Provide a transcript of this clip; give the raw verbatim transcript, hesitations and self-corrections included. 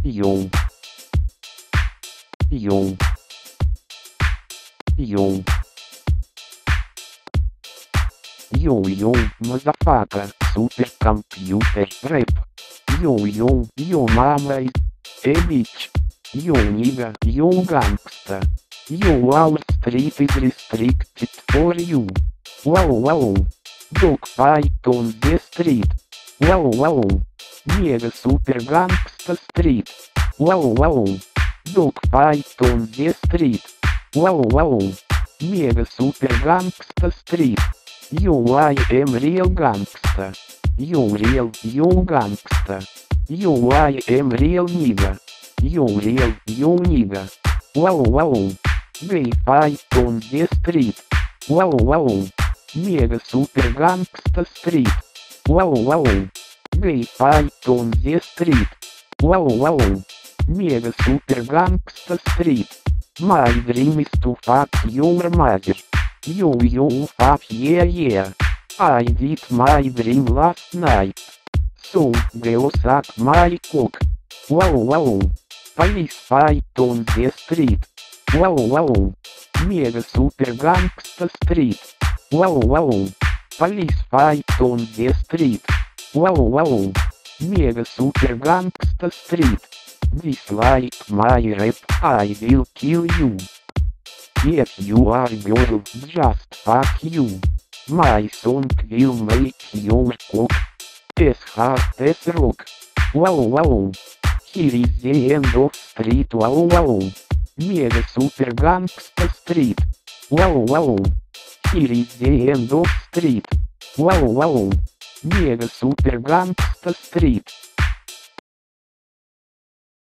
Yo. Yo. Yo. Yo yo, motherfucker, supercomputer rap. Yo yo, yo mama, hey bitch. Yo nigga, yo gangsta. Yo Wall Street is restricted for you. Wow wow. Dog fight on the street. Wow wow. Mega super gangsta street. Wow wow. Dog fight on the street. Wow wow. Mega super gangsta street. Yo I am real gangsta. Yo real, yo gangsta. Yo I am real nigga. Yo real, yo nigga. Wow wow. Gay fight on the street. Wow wow. Mega super gangsta street. Wow wow. Gay fight on the street. Wow wow. Mega super gangsta street. My dream is to fuck your mother. Yo yo fuck yeah yeah. I did my dream last night. So go suck my cock. Wow wow. Police fight on the street. Wow wow. Mega super gangsta street. Wow wow. Police fight on the street. Wow wow. Mega super gangsta street. Dislike my rap, I will kill you. If you are girl, just fuck you. My song will make your cock as hard as rock. Wow wow. Here is the end of street. Wow wow. Mega super gangsta street. Wow wow. Here is the end of street. Wow wow. Mega super gangsta street.